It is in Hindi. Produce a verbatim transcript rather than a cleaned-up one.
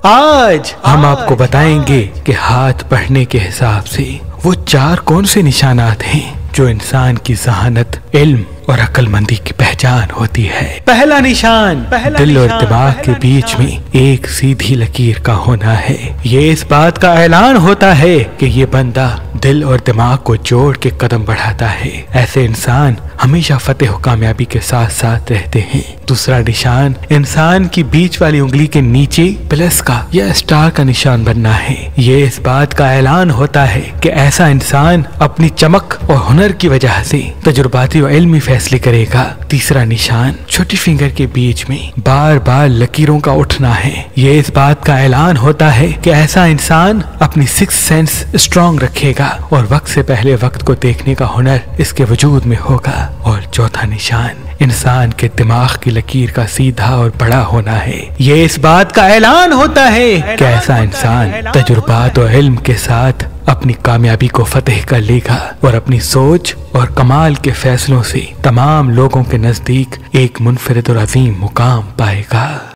आज हम आपको बताएंगे कि हाथ बढ़ने के हिसाब से वो चार कौन से निशानात हैं जो इंसान की जहानत, इल्म और अक्लमंदी की पहचान होती है। पहला निशान, पहला दिल और दिमाग के बीच में एक सीधी लकीर का होना है। ये इस बात का ऐलान होता है कि ये बंदा दिल और दिमाग को जोड़ के कदम बढ़ाता है। ऐसे इंसान हमेशा फतेह और कामयाबी के साथ साथ रहते हैं। दूसरा निशान, इंसान की बीच वाली उंगली के नीचे प्लस का या स्टार का निशान बनना है। ये इस बात का ऐलान होता है कि ऐसा इंसान अपनी चमक और हुनर की वजह से तजुर्बाती और इल्मी फैसले करेगा। तीसरा निशान, छोटी फिंगर के बीच में बार बार लकीरों का उठना है। ये इस बात का ऐलान होता है कि ऐसा इंसान अपनी सिक्स सेंस स्ट्रॉन्ग रखेगा और वक्त से पहले वक्त को देखने का हुनर इसके वजूद में होगा। और चौथा निशान, इंसान के दिमाग की लकीर का सीधा और बड़ा होना है। ये इस बात का ऐलान होता है कि ऐसा इंसान तजुर्बात और इल्म के साथ अपनी कामयाबी को फतेह कर लेगा और अपनी सोच और कमाल के फैसलों से तमाम लोगों के नजदीक एक मुनफरिद और अजीम मुकाम पाएगा।